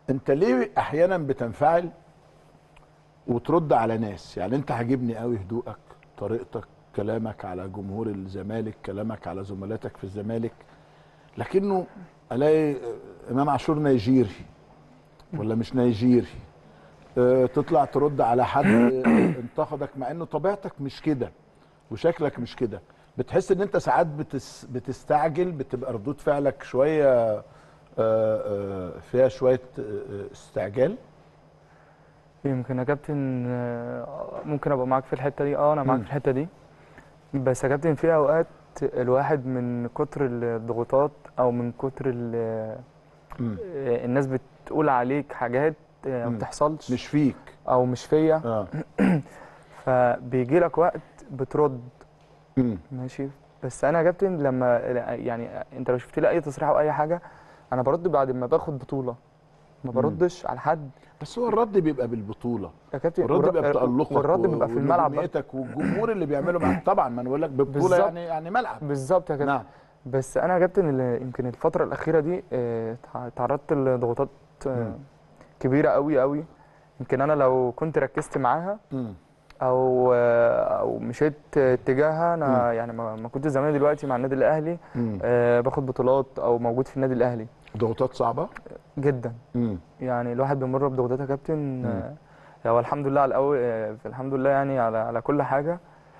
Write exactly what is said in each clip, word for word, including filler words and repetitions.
انت ليه احيانا بتنفعل وترد على ناس؟ يعني انت عاجبني قوي هدوءك، طريقتك، كلامك على جمهور الزمالك، كلامك على زملاتك في الزمالك، لكنه الاقي امام عاشور نيجيري ولا مش نيجيري، اه تطلع ترد على حد اه انتقدك مع انه طبيعتك مش كده وشكلك مش كده. بتحس ان انت ساعات بتس بتستعجل، بتبقى ردود فعلك شويه اه اه فيها شويه اه استعجال؟ يمكن يا كابتن آه، ممكن ابقى معاك في الحته دي. اه انا معاك في الحته دي. بس يا كابتن في اوقات الواحد من كتر الضغوطات او من كتر ال- امم آه، الناس بتقول عليك حاجات آه، ما امم بتحصلش مش فيك. او مش فيا. اه. فبيجي لك وقت بترد. امم ماشي. بس انا يا كابتن لما يعني انت لو شفت لي اي تصريح او اي حاجه انا برد بعد ما باخد بطوله. ما امم بردش على حد. بس هو الرد بيبقى بالبطوله، يا كابتن والرد بيبقى والر- بتألقك والرد بيبقى في الملعب برضه. ونجوميتك والجمهور اللي بيعمله معاك. طبعا ما انا بقول لك ببطوله بالظبط. يعني يعني ملعب. بالظبط يا كابتن. نعم. بس انا يا كابتن اللي يمكن الفتره الاخيره دي آه، تع- تعرضت لضغوطات امم آه، كبيره قوي قوي. يمكن انا لو كنت ركزت معاها امم او آه، او مشيت اتجاهها امم انا يعني ما ما كنت زماني دلوقتي مع النادي الاهلي امم آه، باخد بطولات او موجود في النادي الاهلي. ضغوطات صعبه. جدا. امم يعني الواحد بيمر بضغوطات يا كابتن. امم آه، هو الحمد لله على الاول آه، الحمد لله يعني على على كل حاجه.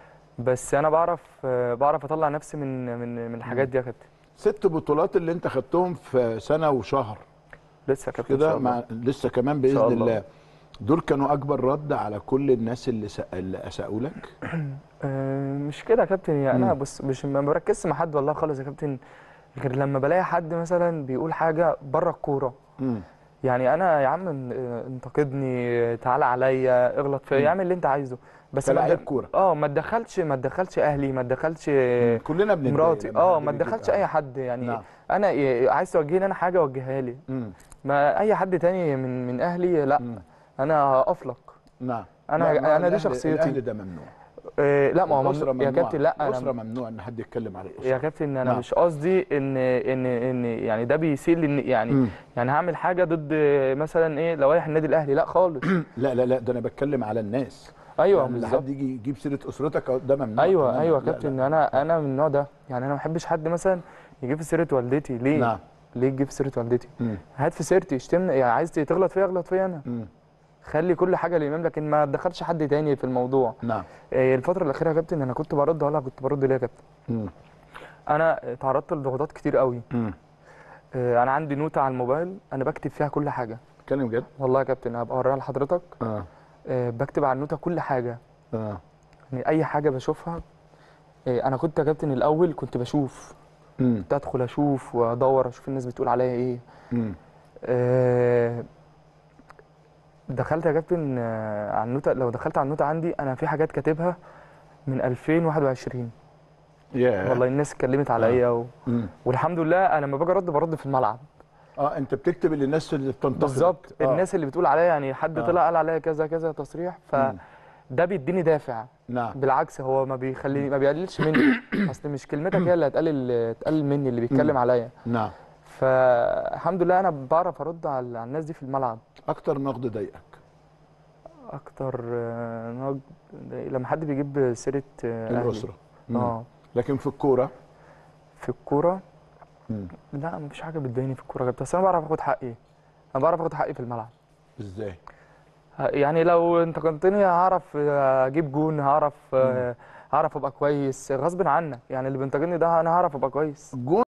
بس انا بعرف آه، بعرف اطلع نفسي من من من الحاجات امم دي يا كابتن. ست بطولات اللي انت خدتهم في سنه وشهر، لسه يا مش كابتن ان كده؟ شاء الله. مع لسه كمان ان شاء باذن الله. الله. دول كانوا اكبر رد على كل الناس اللي سأ... اللي اساءوا لك؟ آه، مش كده يا كابتن. يعني انا امم بص مش ما بركزش مع حد والله خالص يا كابتن. غير لما بلاقي حد مثلا بيقول حاجه بره الكوره. امم يعني انا يا عم ان- آه، انتقدني تعالى عليا اغلط فيا امم اعمل اللي انت عايزه. بس ما كلاعب تد- كوره. اه ما تدخلش ما تدخلش اهلي ما تدخلش امم آه، كلنا بنتضايق مراتي. لما اه حد ما بيجيب تدخلش اه. اي حد يعني. نعم. انا إيه، عايز توجهني انا حاجه وجهها لي. امم ما اي حد تاني من من اهلي لا. امم انا هقف لك. نعم. لا، ما انا هو انا دي الاهل شخصيتي. الاهل ده ممنوع. إيه لا ما هو ممنوع الاسره يا كابتن. ممنوعه، لا الاسره انا ممنوع ان حد يتكلم على يا الاسره. كابتن انا نعم. مش قصدي ان ان ان يعني ده بيسيء لان يعني امم يعني هعمل حاجه ضد مثلا ايه لوائح النادي الاهلي لا خالص. لا لا لا، ده انا بتكلم على الناس. ايوه يعني اللي بالظبط. حد يجي يجيب سيره اسرتك أو- ده ممنوع ايوه تماما. ايوه يا لا لا كابتن. لا. انا اه. انا من النوع ده. يعني انا ما بحبش حد مثلا يجيب في سيره والدتي. ليه؟ نعم. ليه تجيب في سيره والدتي؟ امم هات في سيرتي اشتمني. يعني عايز تغلط فيا اغلط فيا انا. امم خلي كل حاجه للامام لكن ما تدخلش حد تاني في الموضوع. نعم. إيه الفتره الاخيره يا كابتن انا كنت برد ولا كنت برد ليه يا كابتن؟ امم انا تعرضت لضغوطات كتير قوي. امم آه، انا عندي نوتة على الموبايل انا بكتب فيها كل حاجه. اتكلم جد. والله يا كابتن هبقى اوريها لحضرتك. اه. آه، بكتب على النوتة كل حاجه. اه. يعني اي حاجه بشوفها. آه، انا كنت يا كابتن الاول كنت بشوف. امم كنت ادخل اشوف وادور اشوف الناس بتقول عليا ايه. امم آه، دخلت يا كابتن آه، على النوتة. لو دخلت على النوتة عندي انا في حاجات كاتبها من ألفين وواحد وعشرين. ياه. والله الناس اتكلمت اه. عليا و... امم والحمد لله انا لما باجي ارد برد في الملعب. اه، انت بتكتب اللي الناس اللي بتنتقدك. بالظبط. اه. الناس اللي بتقول عليا يعني حد اه. طلع قال عليا كذا كذا تصريح امم فده بيديني دافع. نعم. بالعكس هو ما بيخليني مم. ما بيقللش مني. اصل مش كلمتك هي اللي هتقلل تقلل مني اللي مم. بيتكلم عليا. نعم. فالحمد لله انا بعرف ارد على على الناس دي في الملعب. اكتر نقد ضايقك؟ اكتر آه، نقد لما حد بيجيب سيره آه، اهلي. الاسره. امم اه لكن في الكوره؟ في الكوره. امم لا مفيش حاجه بتضايقني في الكوره بس انا بعرف اخد حقي. انا بعرف اخد حقي في الملعب. ازاي؟ يعني لو انتقدتني هعرف اجيب جون. هعرف امم هعرف ابقى كويس غصب عنك. يعني اللي بينتقدني ده انا هعرف ابقى كويس. الجون